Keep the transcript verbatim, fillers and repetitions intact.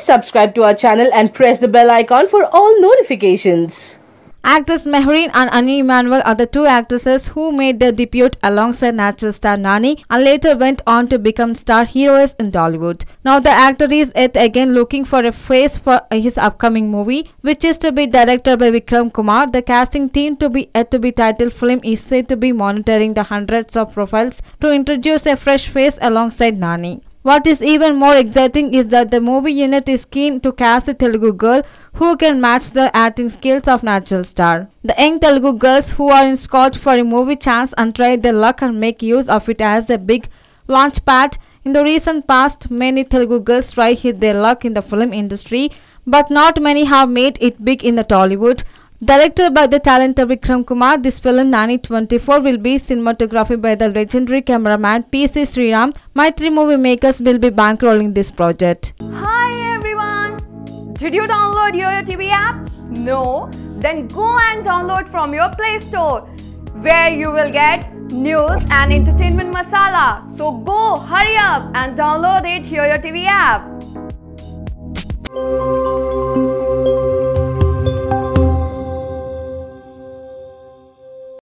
subscribe to our channel and press the bell icon for all notifications. Actors Mehrene and Emmanuel are the two actresses who made their debut alongside Natural Star Nani and later went on to become star heroines in Tollywood. Now the actor is yet again looking for a face for his upcoming movie, which is to be directed by Vikram Kumar. The casting team to be yet to be titled film is said to be monitoring the hundreds of profiles to introduce a fresh face alongside Nani. What is even more exciting is that the movie unit is keen to cast a Telugu girl who can match the acting skills of Natural Star. The young Telugu girls who are in search for a movie chance and try their luck and make use of it as a big launchpad. In the recent past, many Telugu girls try hit their luck in the film industry, but not many have made it big in the Tollywood. Directed by the talented Vikram Kumar, this film Nani twenty-four will be cinematographed by the legendary cameraman P C Sreeram. Mythri Movie Makers will be bankrolling this project. Hi everyone! Did you download YOYO T V app? No? Then go and download from your Play Store, where you will get news and entertainment masala. So go, hurry up and download it YOYO T V app.